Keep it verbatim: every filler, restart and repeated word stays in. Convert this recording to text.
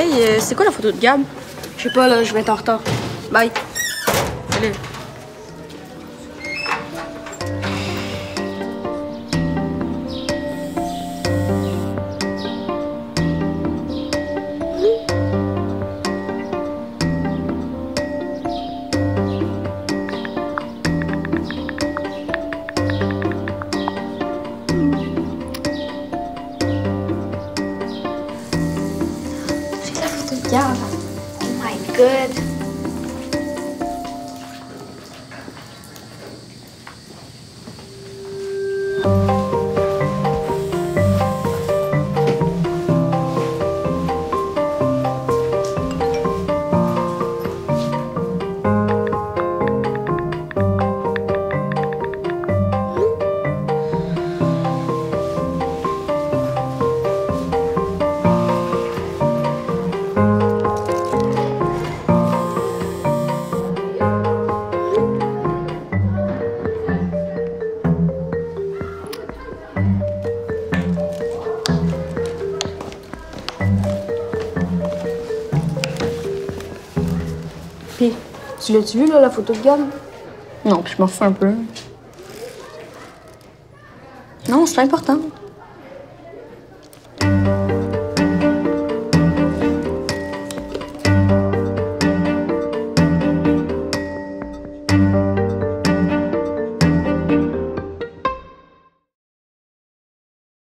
Hey, euh, c'est quoi la photo de Gab? Je sais pas, là, je vais être en retard. Bye. Salut. C'est la photo de Gab. Oh my god. Puis, tu l'as-tu vu, là, la photo de Gab? Non, puis je m'en fous un peu. Non, c'est important.